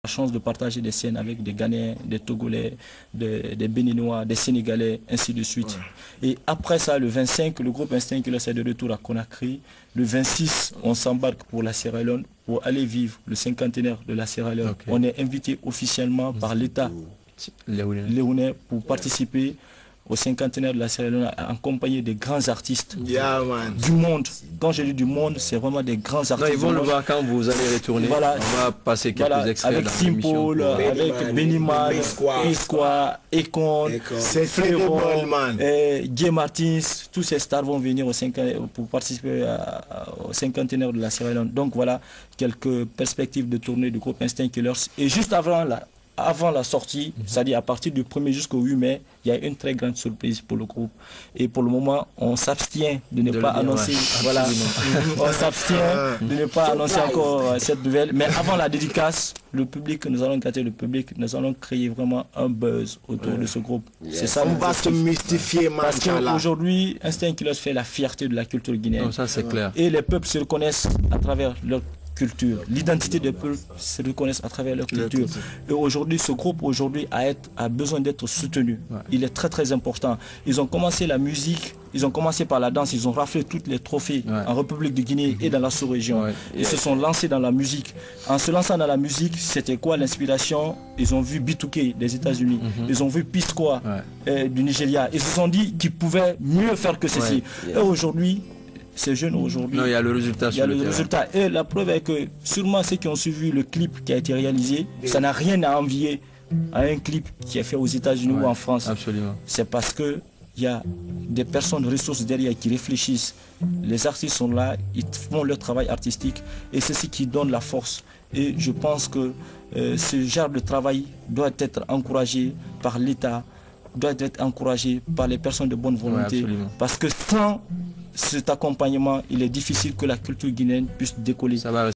La chance de partager des scènes avec des Ghanéens, des Togolais, des Béninois, des Sénégalais, ainsi de suite. Ouais. Et après ça, le 25, le groupe Instinct Killers est de retour à Conakry. Le 26, on s'embarque pour la Sierra Leone pour aller vivre le cinquantenaire de la Sierra Leone. Okay. On est invité officiellement par l'État léonais pour participer au cinquantenaire de la Sierra Leone accompagné des grands artistes du monde. Quand je dis du monde, c'est vraiment des grands artistes. Non, ils vont le voir quand vous allez retourner. Voilà. On va passer quelques extraits avec Simple, avec Beniman, Isqua, Ekon, Fléron, Guy Martins, tous ces stars vont venir pour participer au cinquantenaire de la Sierra Leone. Donc voilà quelques perspectives de tournée du groupe Instinct Killers. Et juste avant la sortie, c'est-à-dire à partir du 1er jusqu'au 8 mai, il y a une très grande surprise pour le groupe. Et pour le moment, on s'abstient de ne pas annoncer. Voilà, on s'abstient de ne pas annoncer encore cette nouvelle. Mais avant la dédicace, le public, nous allons gâter le public, nous allons créer vraiment un buzz autour de ce groupe. C'est ça. On va se mystifier, parce qu'aujourd'hui, Instinct Killers fait la fierté de la culture guinéenne. Non, ça c'est clair. Et les peuples se reconnaissent à travers leur culture. L'identité des peuples se reconnaissent à travers leur culture. Et aujourd'hui, ce groupe a besoin d'être soutenu. Ouais. Il est très très important. Ils ont commencé la musique, ils ont commencé par la danse, ils ont raflé tous les trophées en République de Guinée et dans la sous-région. Ils se sont lancés dans la musique. En se lançant dans la musique, c'était quoi l'inspiration? Ils ont vu B2K des États-Unis, ils ont vu P-Square du Nigeria. Ils se sont dit qu'ils pouvaient mieux faire que ceci. Et aujourd'hui, ces jeunes aujourd'hui, il y a le résultat. Il y a le résultat. Et la preuve est que sûrement ceux qui ont suivi le clip qui a été réalisé, ça n'a rien à envier à un clip qui est fait aux États-Unis ou en France. Absolument. C'est parce que il y a des personnes de ressources derrière qui réfléchissent. Les artistes sont là, ils font leur travail artistique et c'est ce qui donne la force. Et je pense que ce genre de travail doit être encouragé par l'État, doit être encouragé par les personnes de bonne volonté. Parce que sans cet accompagnement, il est difficile que la culture guinéenne puisse décoller.